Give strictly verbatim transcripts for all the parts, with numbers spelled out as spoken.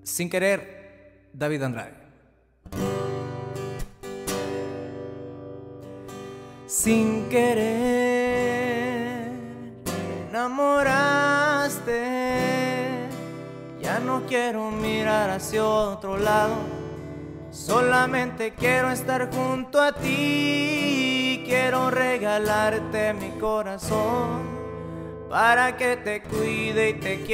Sin querer, David Andrade. Sin querer, me enamoraste. Ya no quiero mirar hacia otro lado, solamente quiero estar junto a ti. Quiero regalarte mi corazón para que te cuide y te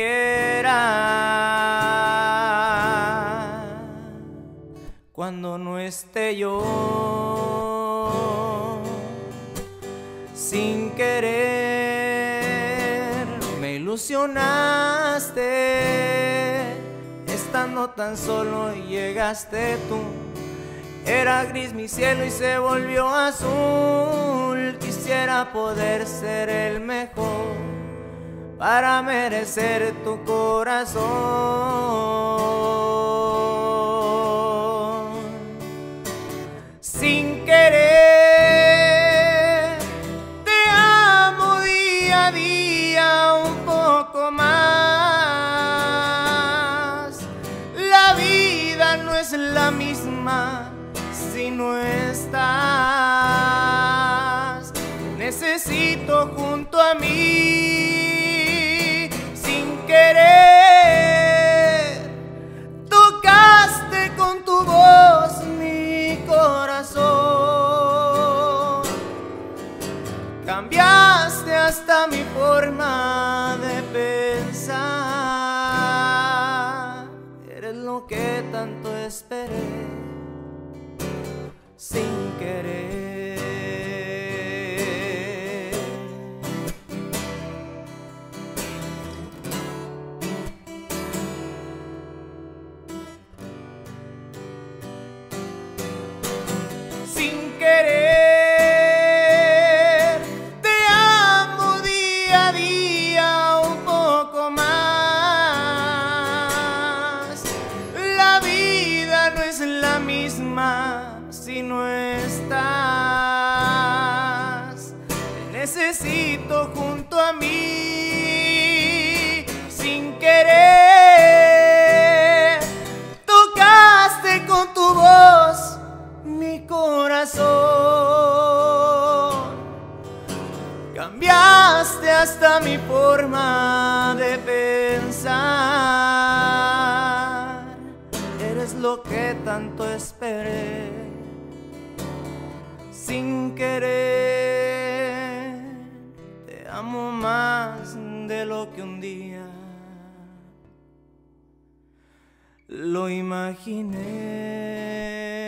quiera cuando no esté yo. Sin querer me ilusionaste, estando tan solo y llegaste tú. Era gris mi cielo y se volvió azul. Quisiera poder ser el mejor para merecer tu corazón. Sin querer, te amo día a día un poco más. La vida no es la misma si no estás. Necesito junto a mí. Sin querer, tocaste con tu voz mi corazón. Cambiaste hasta mi forma de pensar. Eres lo que tanto esperé. Sin querer. Sin querer, te amo día a día un poco más. La vida no es la misma si no estás. Te necesito junto a mí. Sin querer, tocaste con tu voz mi corazón. Cambiaste hasta mi forma de pensar. Eres lo que tanto esperé. Sin querer, te amo más de lo que un día lo imaginé.